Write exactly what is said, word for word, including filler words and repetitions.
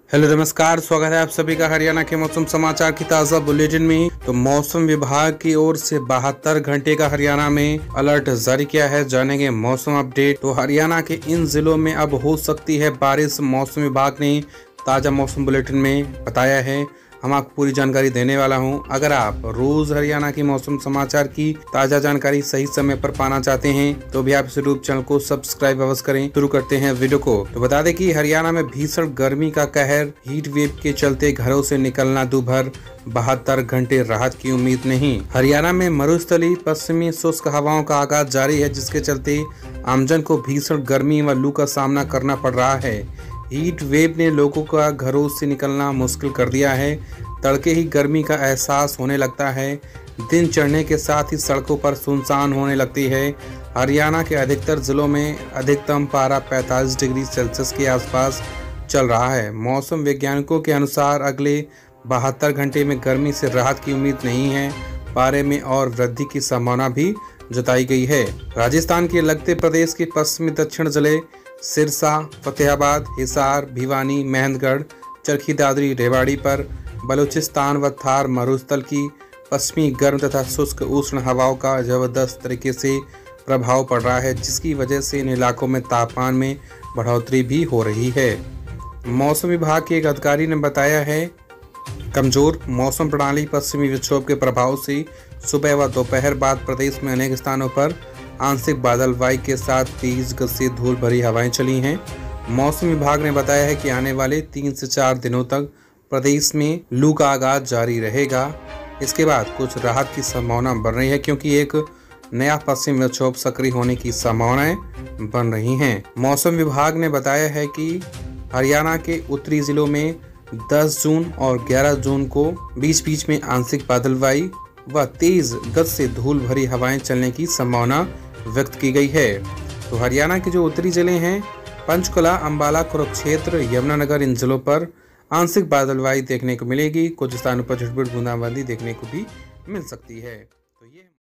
Hello नमस्कार, स्वागत है आप सभी का हरियाणा के मौसम समाचार की ताज़ा बुलेटिन में। तो मौसम विभाग की ओर से बहत्तर घंटे का हरियाणा में अलर्ट जारी किया है। जानेंगे मौसम अपडेट। तो हरियाणा के इन जिलों में अब हो सकती है बारिश। मौसम विभाग ने ताज़ा मौसम बुलेटिन में बताया है। हम आपको पूरी जानकारी देने वाला हूं। अगर आप रोज हरियाणा की मौसम समाचार की ताज़ा जानकारी सही समय पर पाना चाहते हैं तो भी आप इस यूट्यूब चैनल को सब्सक्राइब अवश्य करें। शुरू करते हैं वीडियो को। तो बता दें कि हरियाणा में भीषण गर्मी का कहर, हीट वेव के चलते घरों से निकलना दोपहर बहत्तर घंटे राहत की उम्मीद नहीं। हरियाणा में मरुस्थली पश्चिमी शुष्क हवाओं का आगाज जारी है, जिसके चलते आमजन को भीषण गर्मी व लू का सामना करना पड़ रहा है। हीट वेव ने लोगों का घरों से निकलना मुश्किल कर दिया है। तड़के ही गर्मी का एहसास होने लगता है। दिन चढ़ने के साथ ही सड़कों पर सुनसान होने लगती है। हरियाणा के अधिकतर जिलों में अधिकतम पारा पैंतालीस डिग्री सेल्सियस के आसपास चल रहा है। मौसम वैज्ञानिकों के अनुसार अगले बहत्तर घंटे में गर्मी से राहत की उम्मीद नहीं है। पारे में और वृद्धि की संभावना भी जताई गई है। राजस्थान के लगते प्रदेश के पश्चिमी दक्षिण जिले सिरसा, फतेहाबाद, हिसार, भिवानी, महेंद्रगढ़, चरखी दादरी, रेवाड़ी पर बलूचिस्तान व थार मरुस्थल की पश्चिमी गर्म तथा शुष्क उष्ण हवाओं का जबरदस्त तरीके से प्रभाव पड़ रहा है, जिसकी वजह से इन इलाकों में तापमान में बढ़ोतरी भी हो रही है। मौसम विभाग के एक अधिकारी ने बताया है, कमजोर मौसम प्रणाली पश्चिमी विक्षोभ के प्रभाव से सुबह व दोपहर बाद प्रदेश में अनेक स्थानों पर आंशिक बादलवाई के साथ तेज गति से धूल भरी हवाएं चली हैं। मौसम विभाग ने बताया है कि आने वाले तीन से चार दिनों तक प्रदेश में लू का आगाज जारी रहेगा। इसके बाद कुछ राहत की संभावना बन रही है, क्योंकि एक नया पश्चिमी विक्षोभ सक्रिय होने की संभावनाएं बन रही हैं। मौसम विभाग ने बताया है कि हरियाणा के उत्तरी जिलों में दस जून और ग्यारह जून को बीच बीच में आंशिक बादलवाई व तेज गति से धूल भरी हवाएं चलने की संभावना व्यक्त की गई है। तो हरियाणा के जो उत्तरी जिले हैं, पंचकुला, अंबाला, कुरुक्षेत्र, यमुनानगर, इन जिलों पर आंशिक बादलवाई देखने को मिलेगी। कुछ स्थानों पर झुटपुट बूंदाबांदी देखने को भी मिल सकती है। तो ये